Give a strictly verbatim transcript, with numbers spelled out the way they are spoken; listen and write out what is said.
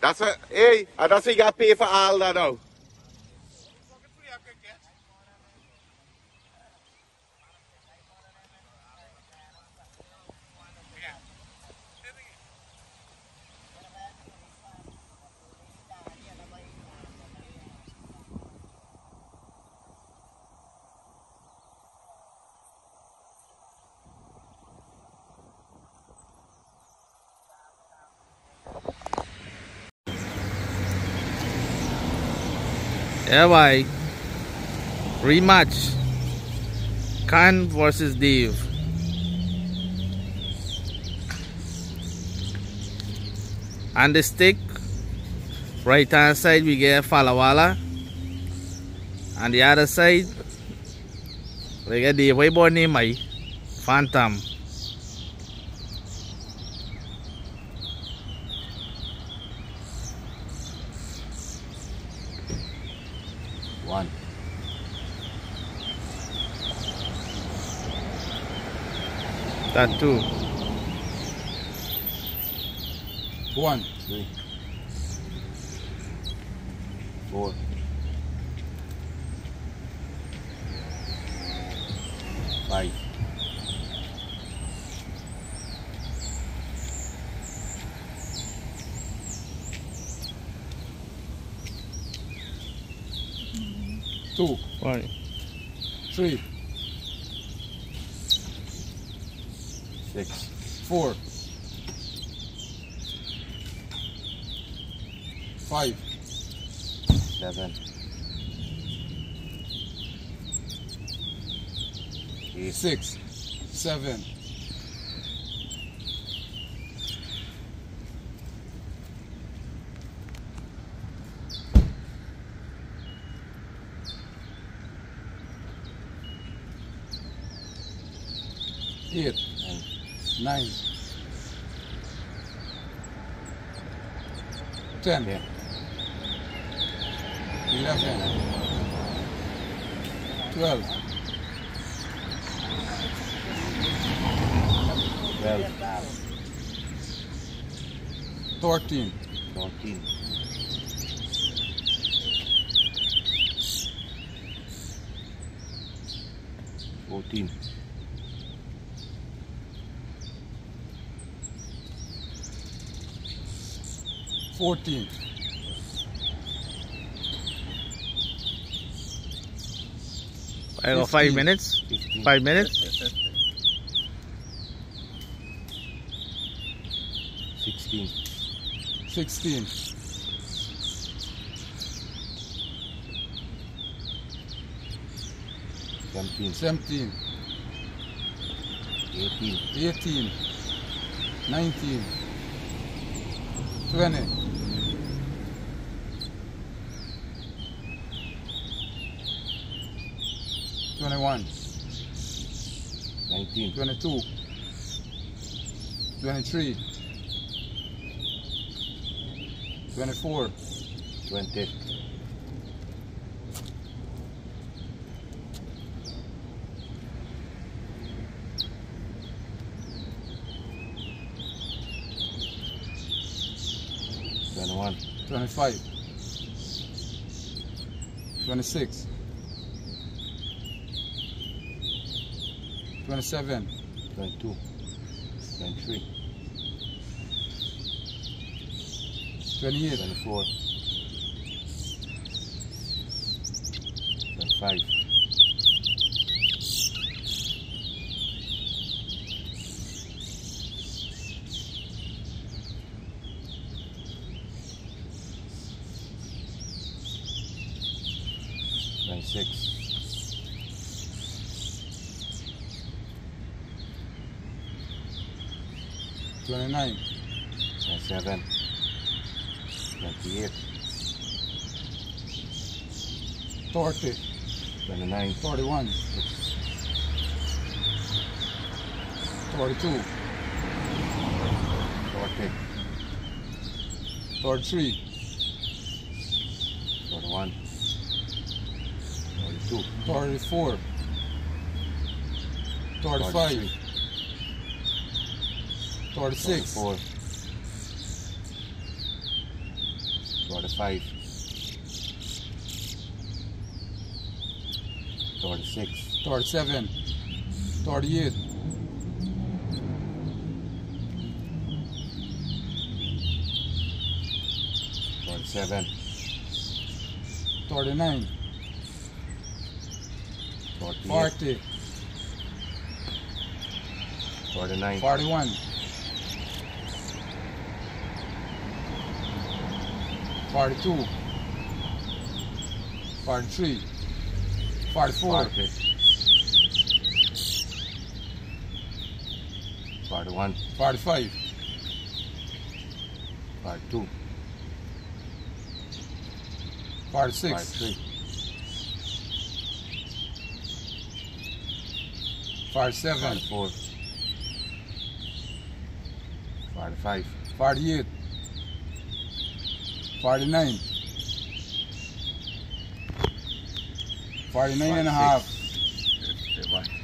That's a, hey, and that's what you got to pay for all that now. Yeah, boy. Rematch. Khan versus Dave. On the stick, right hand side we get Falawala. On the other side, we get the way boy name my Phantom. One. That two. One. Three. Four. Five. Two. One. Three. Six. Four. Five. Seven. Eight. Six. Seven. Eight. Nine. Ten. Yeah. Eleven. Twelve. Twelve. Thirteen. Fourteen. Fourteen. Fourteen. I go five minutes. Fifteen. Five minutes. Sixteen. Sixteen. Seventeen. Seventeen. Eighteen. Eighteen. Nineteen. Twenty. Twenty-one. Nineteen. Twenty-two. Twenty-three. Twenty-four. Twenty. Twenty-one. Twenty-five. Twenty-six. Twenty-seven. Twenty-two. Twenty-three. Twenty-eight. Twenty-four. Twenty-five. Twenty-six. Twenty-nine. Twenty-seven. Twenty-eight. Thirty. Twenty-nine. Thirty-one. Thirty-two. Thirty. Thirty-three. Thirty-one. Thirty-two. Thirty-four. Thirty-five. Thirty-six. forty-five, forty-six, thirty-seven, thirty-eight, forty-seven, thirty-nine, forty-eight, forty, forty-nine, forty-one, forty-two, forty-three, forty-four, forty, forty-one, forty-five, forty-two, forty-six, forty-three, forty-seven, forty-four, forty-five, forty-eight, forty-nine, forty-nine and a half, fifty-one.